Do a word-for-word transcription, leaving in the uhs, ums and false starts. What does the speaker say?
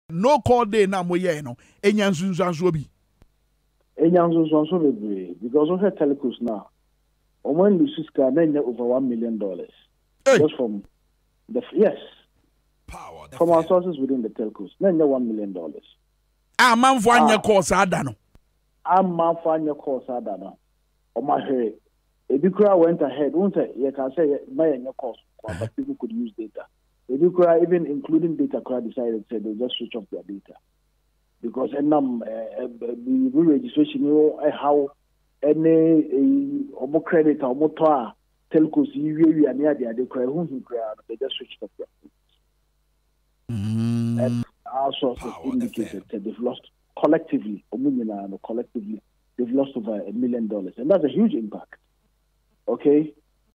no call day na mo ye no enya nsunsu obi enya nsunsu be because of her Telcos now when Lucis can over one million dollars hey. just from the yes power from our sources within the Telcos then one million dollars ah man for anya course ada no ah man for anya course ada no o ma he Ebikura went ahead won't say you can say my anya course but people could use data. Ebikura even including data card decided say they just switch off their data because and um the registration you know how any omo credit or motor Telcos you we are near the cry who they just switched off their mm. And our sources indicated that they've lost collectively, collectively, they've lost over a million dollars. And that's a huge impact. Okay?